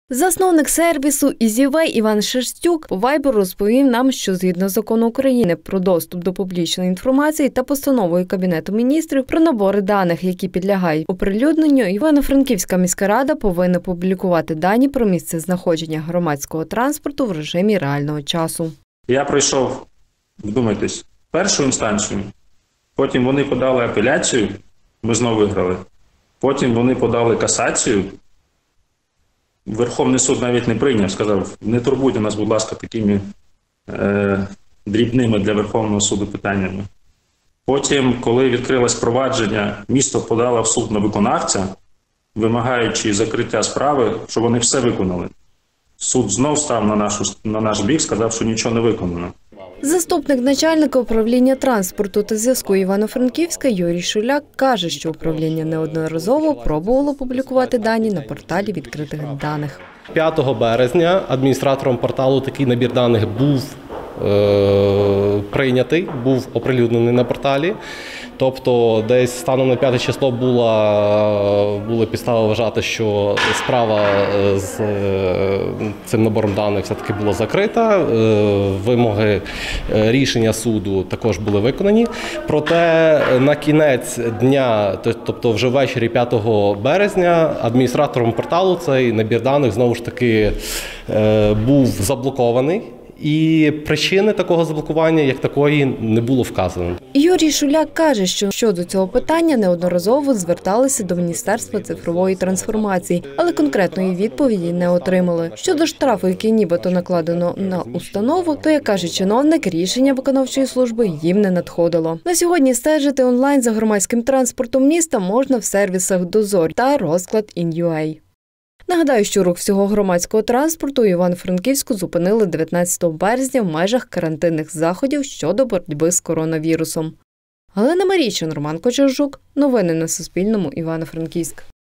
Засновник сервісу EasyWay Іван Шерстюк по вайберу розповів нам, що згідно закону України про доступ до публічної інформації та постановою Кабінету міністрів про набори даних, які підлягають оприлюдненню, Івано-Франківська міська рада повинна публікувати дані про місце знаходження громадського транспорту в режимі реального часу. Я пройшов, вдумайтесь, першу інстанцію, потім вони подали апеляцію, ми знову виграли, потім вони подали касацію. Верховний суд навіть не прийняв, сказав, не турбуйте нас, будь ласка, такими дрібними для Верховного суду питаннями. Потім, коли відкрилось провадження, місто подало в суд на виконавця, вимагаючи закриття справи, що вони все виконали. Суд знов став на наш бік, сказав, що нічого не виконано. Заступник начальника управління транспорту та зв'язку Івано-Франківська Юрій Шуляк каже, що управління неодноразово пробувало публікувати дані на порталі відкритих даних. 5 березня адміністратором порталу такий набір даних був прийнятий, був оприлюднений на порталі. Тобто десь станом на 5 число були підстави вважати, що справа з цим набором даних все-таки була закрита. Вимоги рішення суду також були виконані. Проте на кінець дня, тобто вже ввечері 5 березня, адміністратором порталу цей набір даних знову ж таки був заблокований. І причини такого заблокування, як такої, не було вказано. Юрій Шуляк каже, що щодо цього питання неодноразово зверталися до Міністерства цифрової трансформації, але конкретної відповіді не отримали. Щодо штрафу, який нібито накладено на установу, то, як каже чиновник, рішення виконавчої служби їм не надходило. На сьогодні стежити онлайн за громадським транспортом міста можна в сервісах «Дозор» та «Розклад ін.ua». Нагадаю, що рух всього громадського транспорту у Івано-Франківську зупинили 19 березня в межах карантинних заходів щодо боротьби з коронавірусом. Галина Марійчин, Роман Кочержук. Новини на Суспільному. Івано-Франківськ.